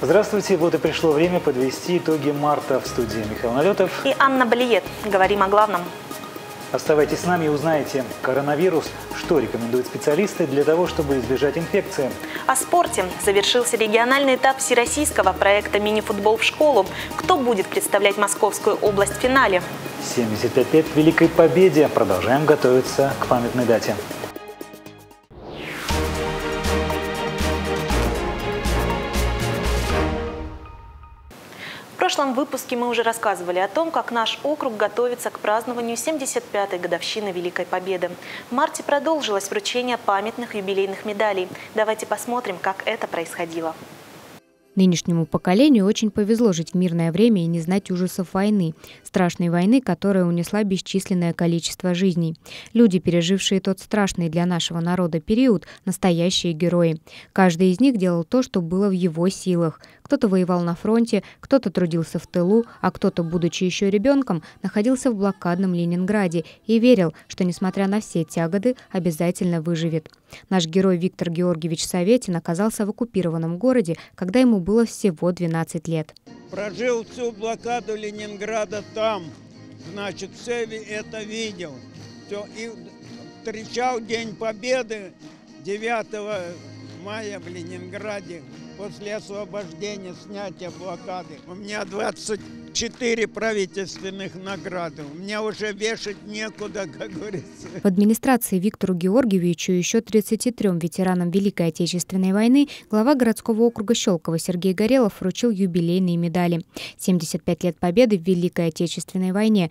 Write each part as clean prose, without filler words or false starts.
Здравствуйте, вот и пришло время подвести итоги марта. В студии Михаил Налетов и Анна Балиет. Говорим о главном. Оставайтесь с нами и узнаете: коронавирус, что рекомендуют специалисты для того, чтобы избежать инфекции. О спорте. Завершился региональный этап всероссийского проекта «Мини-футбол в школу». Кто будет представлять Московскую область в финале? 75 лет Великой Победе. Продолжаем готовиться к памятной дате. В прошлом выпуске мы уже рассказывали о том, как наш округ готовится к празднованию 75-й годовщины Великой Победы. В марте продолжилось вручение памятных юбилейных медалей. Давайте посмотрим, как это происходило. Нынешнему поколению очень повезло жить в мирное время и не знать ужасов войны. Страшной войны, которая унесла бесчисленное количество жизней. Люди, пережившие тот страшный для нашего народа период, настоящие герои. Каждый из них делал то, что было в его силах. Кто-то воевал на фронте, кто-то трудился в тылу, а кто-то, будучи еще ребенком, находился в блокадном Ленинграде и верил, что, несмотря на все тяготы, обязательно выживет. Наш герой Виктор Георгиевич Саветин оказался в оккупированном городе, когда ему было всего 12 лет. Прожил всю блокаду Ленинграда там, значит, все это видел. Все, и встречал День Победы 9 мая в Ленинграде. После освобождения, снятия блокады. У меня 24 правительственных награды. У меня уже вешать некуда, как говорится. В администрации Виктору Георгиевичу и еще 33 ветеранам Великой Отечественной войны глава городского округа Щелково Сергей Горелов вручил юбилейные медали. 75 лет Победы в Великой Отечественной войне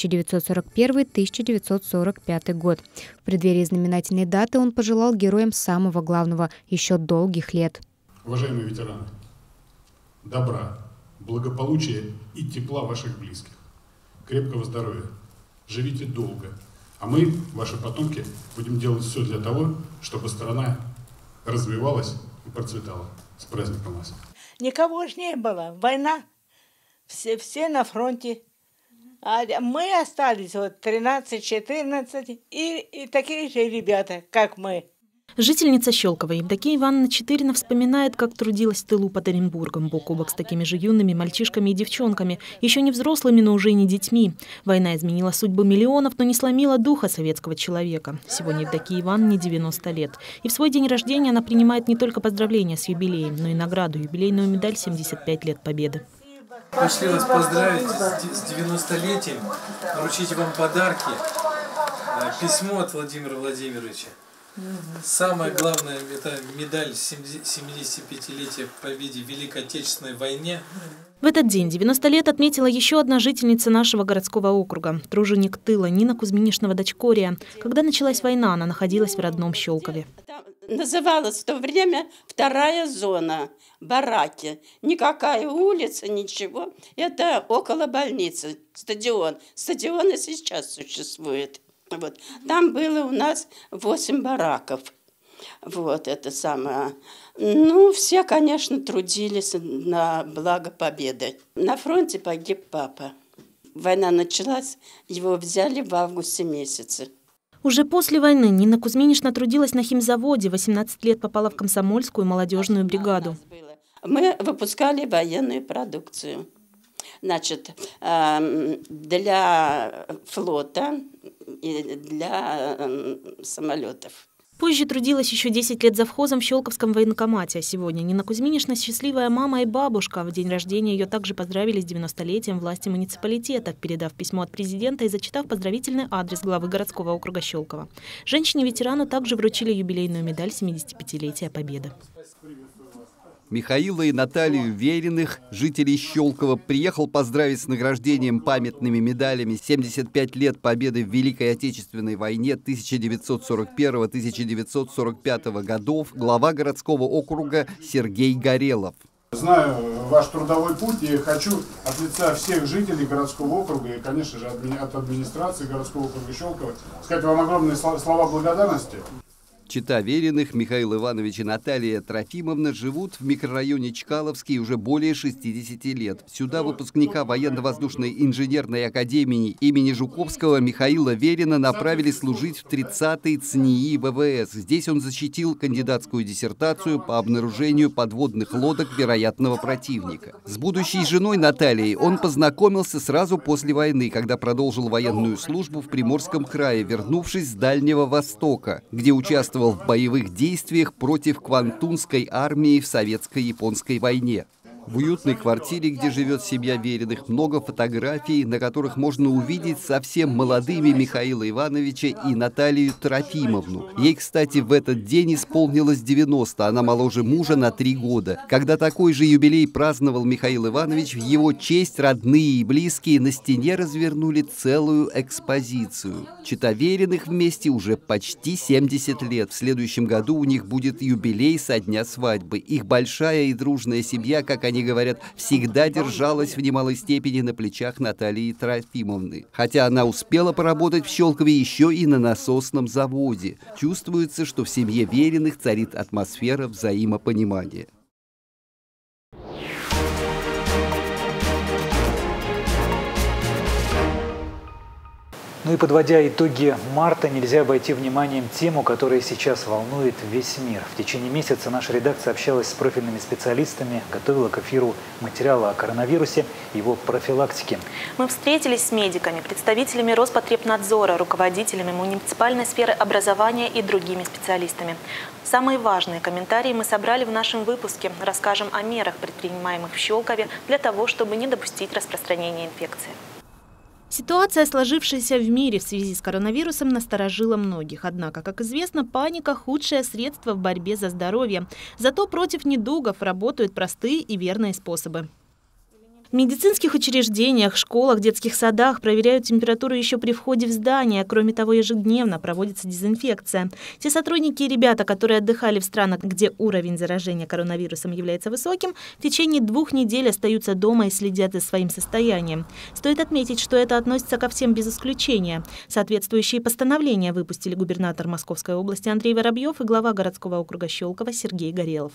1941-1945 год. В преддверии знаменательной даты он пожелал героям самого главного – еще долгих лет. Уважаемые ветераны, добра, благополучия и тепла ваших близких, крепкого здоровья, живите долго, а мы, ваши потомки, будем делать все для того, чтобы страна развивалась и процветала. С праздником вас! Никого же не было, война, все на фронте, а мы остались, вот 13-14 и такие же ребята, как мы. Жительница Щелкова Евдокия Ивановна Четырина вспоминает, как трудилась в тылу под Оренбургом, бок о бок с такими же юными мальчишками и девчонками, еще не взрослыми, но уже и не детьми. Война изменила судьбу миллионов, но не сломила духа советского человека. Сегодня Евдокии Ивановне 90 лет. И в свой день рождения она принимает не только поздравления с юбилеем, но и награду, юбилейную медаль 75 лет Победы. Пришли вас поздравить с 90-летием, вручить вам подарки, письмо от Владимира Владимировича. Самое главное – это медаль 75-летия Победе в Великой Отечественной войне. В этот день 90 лет отметила еще одна жительница нашего городского округа, труженик тыла Нина Кузьминишна-Водочкория. Когда началась война, она находилась в родном Щелкове. Называлась в то время вторая зона, бараки. Никакая улица, ничего. Это около больницы, стадион. Стадион и сейчас существует. Вот. Там было у нас 8 бараков. Вот это самое. Ну, все, конечно, трудились на благо победы. На фронте погиб папа. Война началась, его взяли в августе месяце. Уже после войны Нина Кузьминишна трудилась на химзаводе, 18 лет попала в комсомольскую молодежную бригаду. Мы выпускали военную продукцию. Значит, для флота и для самолетов. Позже трудилась еще 10 лет завхозом в Щелковском военкомате. А сегодня Нина Кузьминишна счастливая мама и бабушка. В день рождения ее также поздравили с 90-летием власти муниципалитета, передав письмо от президента и зачитав поздравительный адрес главы городского округа Щелково. Женщине-ветерану также вручили юбилейную медаль 75-летия Победы. Михаила и Наталью Вериных, жителей Щелкова, приехал поздравить с награждением памятными медалями 75 лет Победы в Великой Отечественной войне 1941-1945 годов глава городского округа Сергей Горелов. Знаю ваш трудовой путь и хочу от лица всех жителей городского округа и, конечно же, от администрации городского округа Щелково сказать вам огромные слова благодарности. Чета Вериных, Михаил Иванович и Наталья Трофимовна живут в микрорайоне Чкаловский уже более 60 лет. Сюда выпускника военно-воздушной инженерной академии имени Жуковского Михаила Верина направили служить в 30-й ЦНИИ ВВС. Здесь он защитил кандидатскую диссертацию по обнаружению подводных лодок вероятного противника. С будущей женой Натальей он познакомился сразу после войны, когда продолжил военную службу в Приморском крае, вернувшись с Дальнего Востока, где участвовал в боевых действиях против Квантунской армии в советско-японской войне. В уютной квартире, где живет семья Вериных, много фотографий, на которых можно увидеть совсем молодыми Михаила Ивановича и Наталью Трофимовну. Ей, кстати, в этот день исполнилось 90, она моложе мужа на 3 года. Когда такой же юбилей праздновал Михаил Иванович, в его честь родные и близкие на стене развернули целую экспозицию. Чета Вериных вместе уже почти 70 лет. В следующем году у них будет юбилей со дня свадьбы. Их большая и дружная семья, как они говорят, всегда держалась в немалой степени на плечах Натальи Трофимовны. Хотя она успела поработать в Щелкове еще и на насосном заводе. Чувствуется, что в семье Вериных царит атмосфера взаимопонимания. Ну и подводя итоги марта, нельзя обойти вниманием тему, которая сейчас волнует весь мир. В течение месяца наша редакция общалась с профильными специалистами, готовила к эфиру материалы о коронавирусе и его профилактике. Мы встретились с медиками, представителями Роспотребнадзора, руководителями муниципальной сферы образования и другими специалистами. Самые важные комментарии мы собрали в нашем выпуске. Расскажем о мерах, предпринимаемых в Щелкове для того, чтобы не допустить распространения инфекции. Ситуация, сложившаяся в мире в связи с коронавирусом, насторожила многих. Однако, как известно, паника – худшее средство в борьбе за здоровье. Зато против недугов работают простые и верные способы. В медицинских учреждениях, школах, детских садах проверяют температуру еще при входе в здание. Кроме того, ежедневно проводится дезинфекция. Те сотрудники и ребята, которые отдыхали в странах, где уровень заражения коронавирусом является высоким, в течение 2 недель остаются дома и следят за своим состоянием. Стоит отметить, что это относится ко всем без исключения. Соответствующие постановления выпустили губернатор Московской области Андрей Воробьев и глава городского округа Щелково Сергей Горелов.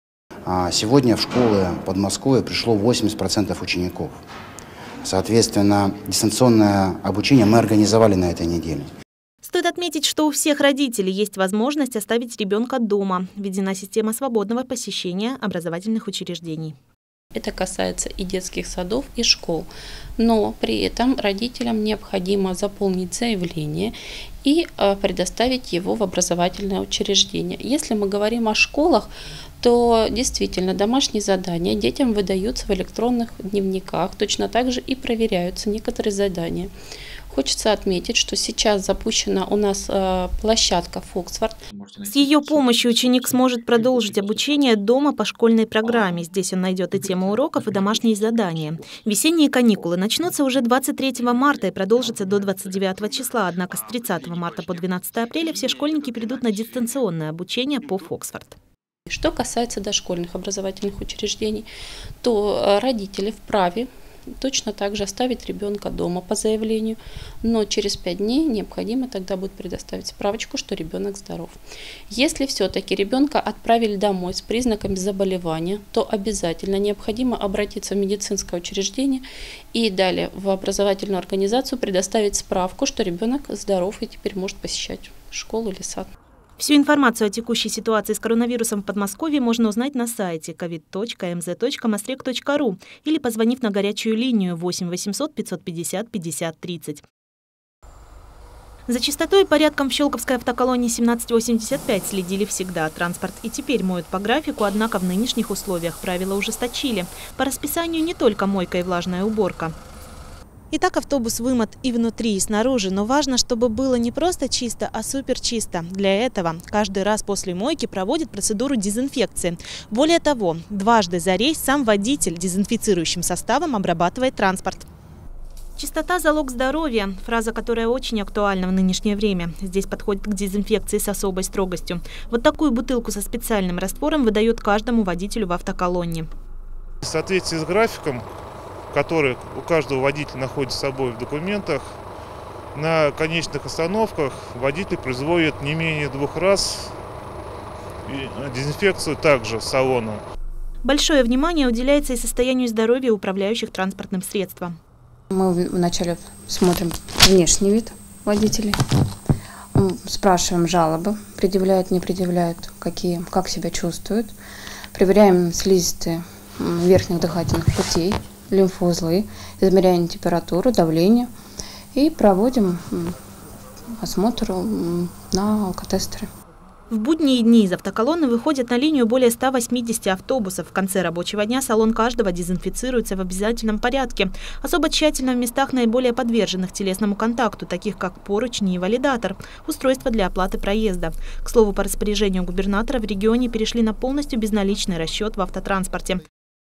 Сегодня в школы Подмосковья пришло 80% учеников. Соответственно, дистанционное обучение мы организовали на этой неделе. Стоит отметить, что у всех родителей есть возможность оставить ребенка дома. Введена система свободного посещения образовательных учреждений. Это касается и детских садов, и школ. Но при этом родителям необходимо заполнить заявление и предоставить его в образовательное учреждение. Если мы говорим о школах, то действительно домашние задания детям выдаются в электронных дневниках, точно так же и проверяются некоторые задания. Хочется отметить, что сейчас запущена у нас площадка Фоксфорд. С ее помощью ученик сможет продолжить обучение дома по школьной программе. Здесь он найдет и тему уроков, и домашние задания. Весенние каникулы начнутся уже 23 марта и продолжатся до 29 числа. Однако с 30 марта по 12 апреля все школьники перейдут на дистанционное обучение по Фоксфорд. Что касается дошкольных образовательных учреждений, то родители вправе точно так же оставить ребенка дома по заявлению, но через 5 дней необходимо тогда будет предоставить справочку, что ребенок здоров. Если все-таки ребенка отправили домой с признаками заболевания, то обязательно необходимо обратиться в медицинское учреждение и далее в образовательную организацию предоставить справку, что ребенок здоров и теперь может посещать школу или сад. Всю информацию о текущей ситуации с коронавирусом в Подмосковье можно узнать на сайте covid.mz.mosreg.ru или позвонив на горячую линию 8 800 550 50 30. За чистотой и порядком в Щелковской автоколонии 1785 следили всегда. Транспорт и теперь моют по графику, однако в нынешних условиях правила ужесточили. По расписанию не только мойка и влажная уборка. Итак, автобус вымыт и внутри, и снаружи, но важно, чтобы было не просто чисто, а супер чисто. Для этого каждый раз после мойки проводит процедуру дезинфекции. Более того, дважды за рейс сам водитель дезинфицирующим составом обрабатывает транспорт. Чистота – залог здоровья – фраза, которая очень актуальна в нынешнее время. Здесь подходит к дезинфекции с особой строгостью. Вот такую бутылку со специальным раствором выдают каждому водителю в автоколонне. В соответствии с графиком, который у каждого водителя находится с собой в документах, на конечных остановках водитель производит не менее 2 раз и дезинфекцию также салона. Большое внимание уделяется и состоянию здоровья управляющих транспортным средством. Мы вначале смотрим внешний вид водителей, спрашиваем жалобы, предъявляют, не предъявляют, как себя чувствуют. Проверяем слизистые верхних дыхательных путей, лимфоузлы, измеряем температуру, давление и проводим осмотр на алкотестеры. В будние дни из автоколонны выходят на линию более 180 автобусов. В конце рабочего дня салон каждого дезинфицируется в обязательном порядке. Особо тщательно в местах, наиболее подверженных телесному контакту, таких как поручни и валидатор, устройства для оплаты проезда. К слову, по распоряжению губернатора в регионе перешли на полностью безналичный расчет в автотранспорте.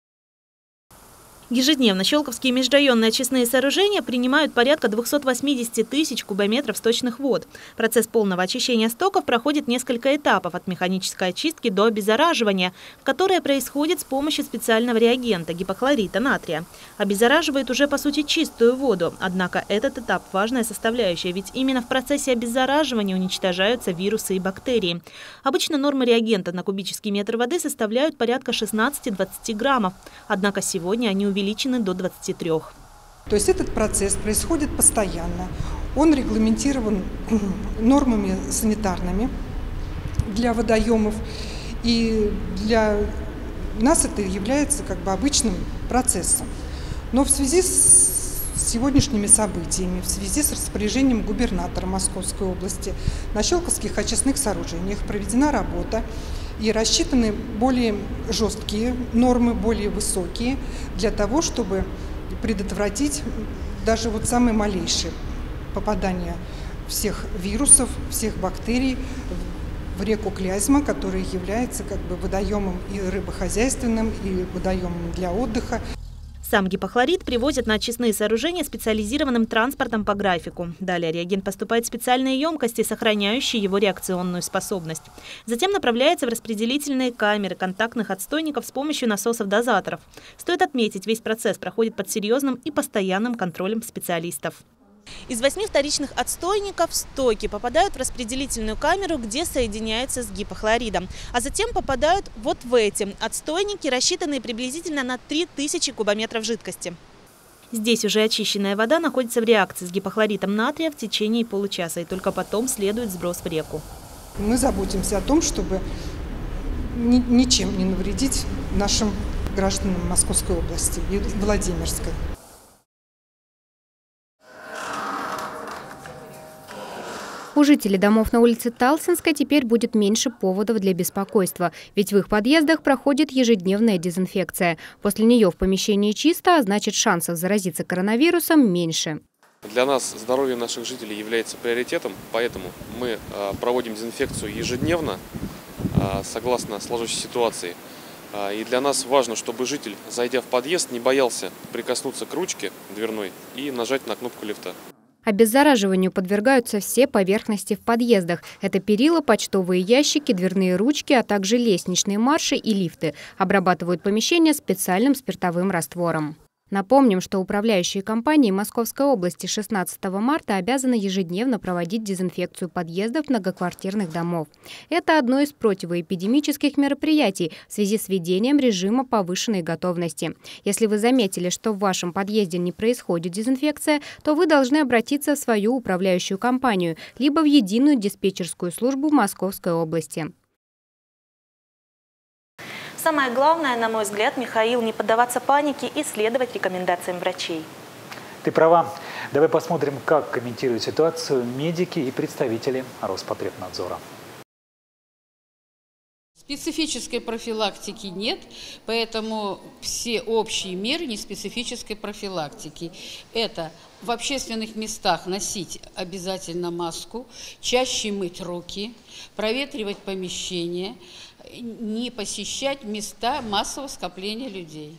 Ежедневно щелковские межрайонные очистные сооружения принимают порядка 280 тысяч кубометров сточных вод. Процесс полного очищения стоков проходит несколько этапов, от механической очистки до обеззараживания, которое происходит с помощью специального реагента – гипохлорита натрия. Обеззараживает уже по сути чистую воду, однако этот этап – важная составляющая, ведь именно в процессе обеззараживания уничтожаются вирусы и бактерии. Обычно нормы реагента на кубический метр воды составляют порядка 16-20 граммов, однако сегодня они увеличены до 23. То есть этот процесс происходит постоянно. Он регламентирован нормами санитарными для водоемов. И для нас это является обычным процессом. Но в связи с сегодняшними событиями, в связи с распоряжением губернатора Московской области, на щелковских очистных сооружениях проведена работа и рассчитаны более жесткие нормы, более высокие, для того, чтобы предотвратить даже самые малейшие попадания всех вирусов, всех бактерий в реку Клязьма, которая является водоемом и рыбохозяйственным, и водоемом для отдыха. Сам гипохлорид привозят на очистные сооружения специализированным транспортом по графику. Далее реагент поступает в специальные емкости, сохраняющие его реакционную способность. Затем направляется в распределительные камеры контактных отстойников с помощью насосов-дозаторов. Стоит отметить, весь процесс проходит под серьезным и постоянным контролем специалистов. Из 8 вторичных отстойников стоки попадают в распределительную камеру, где соединяются с гипохлоридом. А затем попадают вот в эти отстойники, рассчитанные приблизительно на 3000 кубометров жидкости. Здесь уже очищенная вода находится в реакции с гипохлоритом натрия в течение получаса, и только потом следует сброс в реку. Мы заботимся о том, чтобы ничем не навредить нашим гражданам Московской области и Владимирской. У жителей домов на улице Талсинской теперь будет меньше поводов для беспокойства, ведь в их подъездах проходит ежедневная дезинфекция. После нее в помещении чисто, а значит шансов заразиться коронавирусом меньше. Для нас здоровье наших жителей является приоритетом, поэтому мы проводим дезинфекцию ежедневно, согласно сложившейся ситуации. И для нас важно, чтобы житель, зайдя в подъезд, не боялся прикоснуться к ручке дверной и нажать на кнопку лифта. Обеззараживанию подвергаются все поверхности в подъездах. Это перила, почтовые ящики, дверные ручки, а также лестничные марши и лифты. Обрабатывают помещения специальным спиртовым раствором. Напомним, что управляющие компании Московской области 16 марта обязаны ежедневно проводить дезинфекцию подъездов многоквартирных домов. Это одно из противоэпидемических мероприятий в связи с введением режима повышенной готовности. Если вы заметили, что в вашем подъезде не происходит дезинфекция, то вы должны обратиться в свою управляющую компанию, либо в единую диспетчерскую службу Московской области. Самое главное, на мой взгляд, Михаил, не поддаваться панике и следовать рекомендациям врачей. Ты права. Давай посмотрим, как комментируют ситуацию медики и представители Роспотребнадзора. Специфической профилактики нет, поэтому все общие меры неспецифической профилактики. Это в общественных местах носить обязательно маску, чаще мыть руки, проветривать помещения, не посещать места массового скопления людей.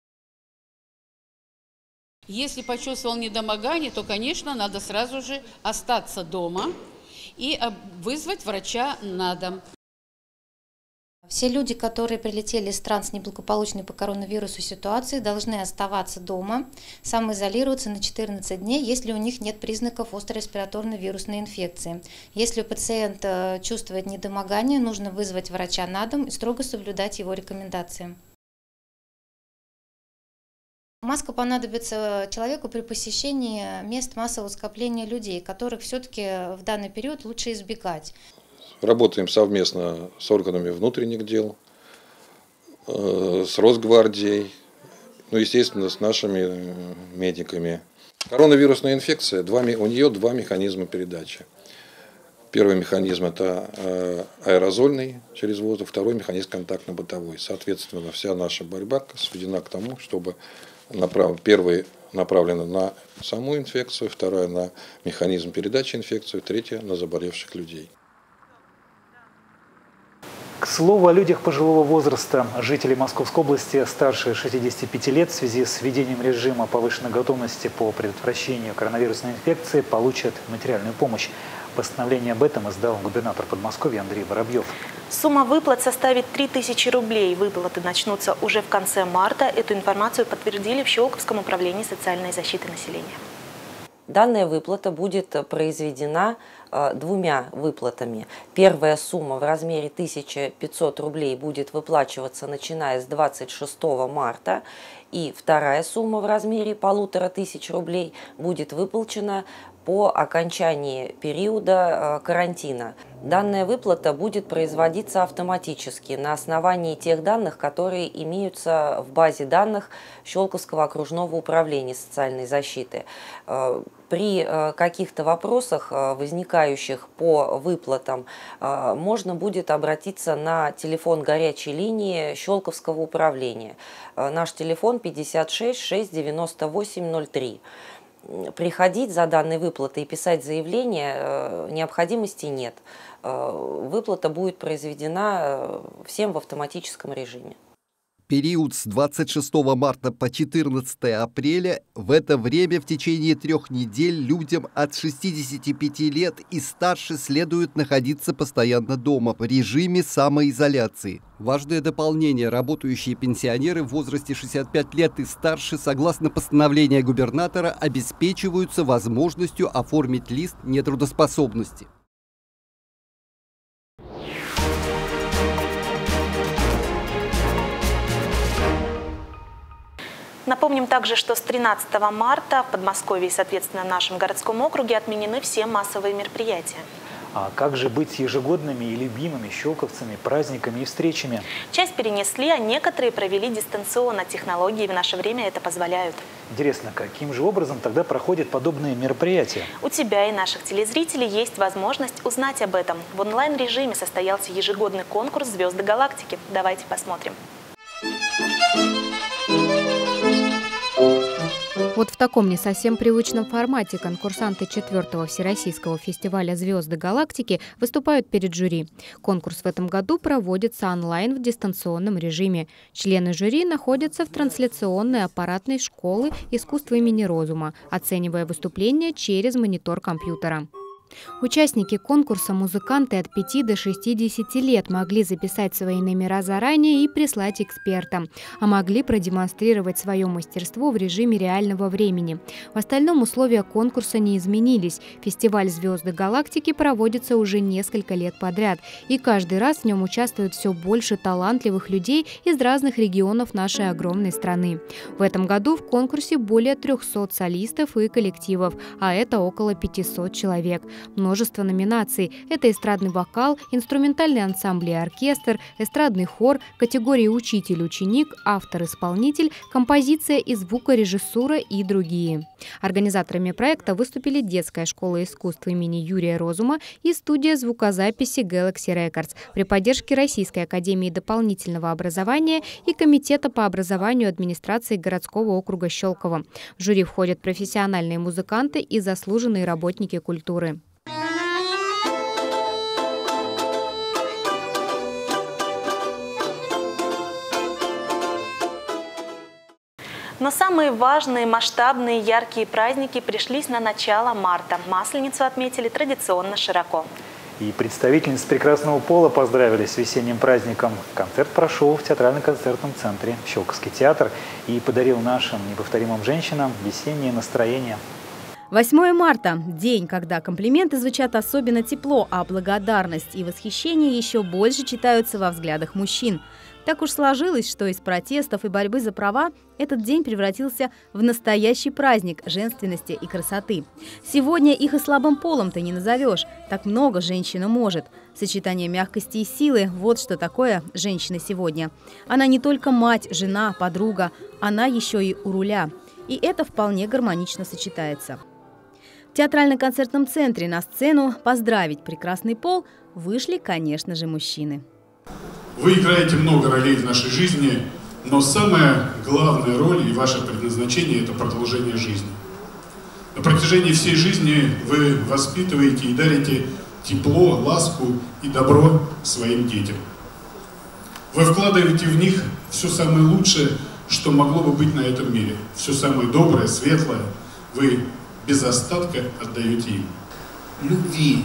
Если почувствовал недомогание, то, конечно, надо сразу же остаться дома и вызвать врача на дом. Все люди, которые прилетели из стран с неблагополучной по коронавирусу ситуации, должны оставаться дома, самоизолироваться на 14 дней, если у них нет признаков острой респираторной вирусной инфекции. Если пациент чувствует недомогание, нужно вызвать врача на дом и строго соблюдать его рекомендации. Маска понадобится человеку при посещении мест массового скопления людей, которых все-таки в данный период лучше избегать. Работаем совместно с органами внутренних дел, с Росгвардией, ну, естественно, с нашими медиками. Коронавирусная инфекция, у нее два механизма передачи. Первый механизм – это аэрозольный через воздух, второй механизм – контактно-бытовой. Соответственно, вся наша борьба сведена к тому, чтобы первый направлена на саму инфекцию, вторая – на механизм передачи инфекции, третья – на заболевших людей. К слову о людях пожилого возраста. Жители Московской области старше 65 лет в связи с введением режима повышенной готовности по предотвращению коронавирусной инфекции получат материальную помощь. Постановление об этом издал губернатор Подмосковья Андрей Воробьев. Сумма выплат составит 3000 рублей. Выплаты начнутся уже в конце марта. Эту информацию подтвердили в Щелковском управлении социальной защиты населения. Данная выплата будет произведена двумя выплатами. Первая сумма в размере 1500 рублей будет выплачиваться начиная с 26 марта. И вторая сумма в размере 1500 рублей будет выплачена по окончании периода карантина. Данная выплата будет производиться автоматически на основании тех данных, которые имеются в базе данных Щелковского окружного управления социальной защиты. При каких-то вопросах, возникающих по выплатам, можно будет обратиться на телефон горячей линии Щелковского управления. Наш телефон 56 698 03. Приходить за данной выплатой и писать заявление необходимости нет. Выплата будет произведена всем в автоматическом режиме. Период с 26 марта по 14 апреля, в это время в течение 3 недель людям от 65 лет и старше следует находиться постоянно дома в режиме самоизоляции. Важное дополнение: работающие пенсионеры в возрасте 65 лет и старше, согласно постановлению губернатора, обеспечиваются возможностью оформить лист нетрудоспособности. Напомним также, что с 13 марта в Подмосковье и, соответственно, в нашем городском округе отменены все массовые мероприятия. А как же быть с ежегодными и любимыми щелковцами, праздниками и встречами? Часть перенесли, а некоторые провели дистанционно. Технологии в наше время это позволяют. Интересно, каким же образом тогда проходят подобные мероприятия? У тебя и наших телезрителей есть возможность узнать об этом. В онлайн-режиме состоялся ежегодный конкурс «Звезды галактики». Давайте посмотрим. Вот в таком не совсем привычном формате конкурсанты 4-го Всероссийского фестиваля «Звезды галактики» выступают перед жюри. Конкурс в этом году проводится онлайн в дистанционном режиме. Члены жюри находятся в трансляционной аппаратной школы искусства имени Розума, оценивая выступления через монитор компьютера. Участники конкурса, музыканты от 5 до 60 лет, могли записать свои номера заранее и прислать экспертам, а могли продемонстрировать свое мастерство в режиме реального времени. В остальном условия конкурса не изменились. Фестиваль «Звезды галактики» проводится уже несколько лет подряд, и каждый раз в нем участвует все больше талантливых людей из разных регионов нашей огромной страны. В этом году в конкурсе более 300 солистов и коллективов, а это около 500 человек. Множество номинаций – это эстрадный вокал, инструментальный ансамбль и оркестр, эстрадный хор, категории учитель-ученик, автор-исполнитель, композиция и звукорежиссура и другие. Организаторами проекта выступили детская школа искусств имени Юрия Розума и студия звукозаписи Galaxy Records при поддержке Российской академии дополнительного образования и Комитета по образованию администрации городского округа Щелково. В жюри входят профессиональные музыканты и заслуженные работники культуры. Но самые важные, масштабные, яркие праздники пришлись на начало марта. Масленицу отметили традиционно широко. И представительниц прекрасного пола поздравили с весенним праздником. Концерт прошел в театрально-концертном центре «Щелковский театр» и подарил нашим неповторимым женщинам весеннее настроение. 8 марта – день, когда комплименты звучат особенно тепло, а благодарность и восхищение еще больше читаются во взглядах мужчин. Так уж сложилось, что из протестов и борьбы за права этот день превратился в настоящий праздник женственности и красоты. Сегодня их и слабым полом-то не назовешь. Так много женщина может. Сочетание мягкости и силы – вот что такое женщина сегодня. Она не только мать, жена, подруга, она еще и у руля. И это вполне гармонично сочетается. В театрально-концертном центре на сцену поздравить прекрасный пол вышли, конечно же, мужчины. Вы играете много ролей в нашей жизни, но самая главная роль и ваше предназначение – это продолжение жизни. На протяжении всей жизни вы воспитываете и дарите тепло, ласку и добро своим детям. Вы вкладываете в них все самое лучшее, что могло бы быть на этом мире. Все самое доброе, светлое вы без остатка отдаете им. Любви,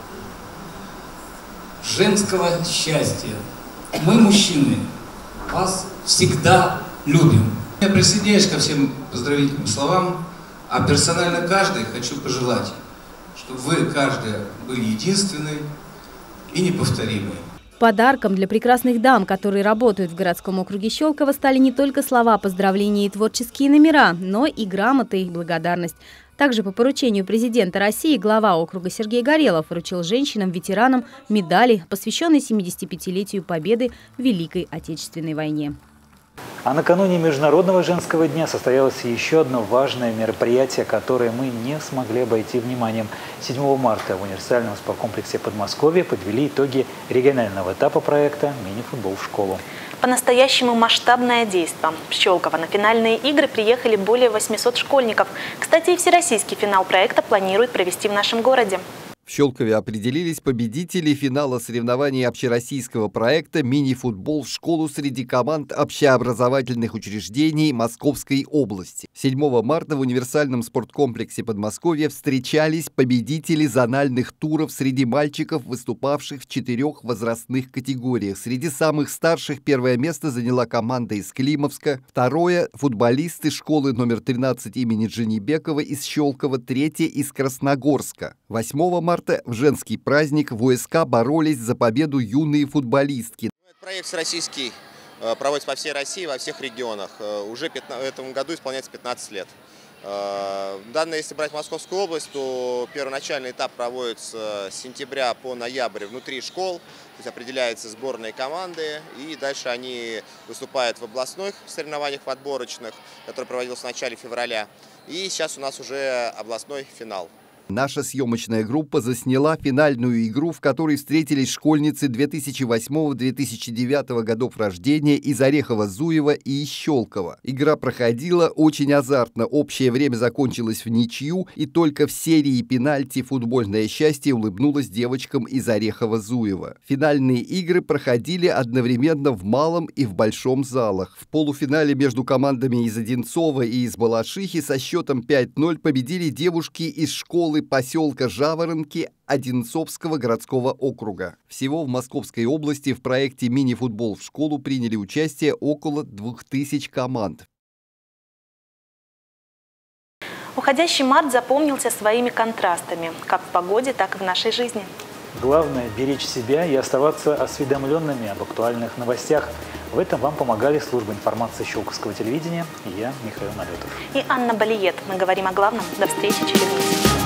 женского счастья. Мы, мужчины, вас всегда любим. Я присоединяюсь ко всем поздравительным словам, а персонально каждой хочу пожелать, чтобы вы, каждая, были единственной и неповторимой. Подарком для прекрасных дам, которые работают в городском округе Щелково, стали не только слова поздравления и творческие номера, но и грамоты и благодарность. Также по поручению президента России глава округа Сергей Горелов вручил женщинам-ветеранам медали, посвященные 75-летию Победы в Великой Отечественной войне. А накануне Международного женского дня состоялось еще одно важное мероприятие, которое мы не смогли обойти вниманием. 7 марта в универсальном спорткомплексе Подмосковья подвели итоги регионального этапа проекта «Мини-футбол в школу». По-настоящему масштабное действо. В Щелково на финальные игры приехали более 800 школьников. Кстати, и всероссийский финал проекта планируют провести в нашем городе. В Щелкове определились победители финала соревнований общероссийского проекта «Мини-футбол в школу» среди команд общеобразовательных учреждений Московской области. 7 марта в универсальном спорткомплексе Подмосковья встречались победители зональных туров среди мальчиков, выступавших в 4 возрастных категориях. Среди самых старших первое место заняла команда из Климовска, второе – футболисты школы номер 13 имени Джанибекова из Щелкова, третье – из Красногорска. 8 марта в женский праздник в ОСК боролись за победу юные футболистки. Проект всероссийский проводится по всей России, во всех регионах. Уже в этом году исполняется 15 лет. Данные, если брать Московскую область, то первоначальный этап проводится с сентября по ноябрь внутри школ. То есть определяются сборные команды, и дальше они выступают в областных соревнованиях отборочных, которые проводились в начале февраля. И сейчас у нас уже областной финал. Наша съемочная группа засняла финальную игру, в которой встретились школьницы 2008-2009 годов рождения из Орехова-Зуева и из Щелково. Игра проходила очень азартно, общее время закончилось в ничью, и только в серии пенальти футбольное счастье улыбнулось девочкам из Орехова-Зуева. Финальные игры проходили одновременно в малом и в большом залах. В полуфинале между командами из Одинцова и из Балашихи со счетом 5-0 победили девушки из школы поселка Жаворонки Одинцовского городского округа. Всего в Московской области в проекте «Мини-футбол в школу» приняли участие около 2000 команд. Уходящий март запомнился своими контрастами, как в погоде, так и в нашей жизни. Главное – беречь себя и оставаться осведомленными об актуальных новостях. В этом вам помогали служба информации Щелковского телевидения и я, Михаил Налетов. И Анна Балиет. Мы говорим о главном. До встречи через месяц.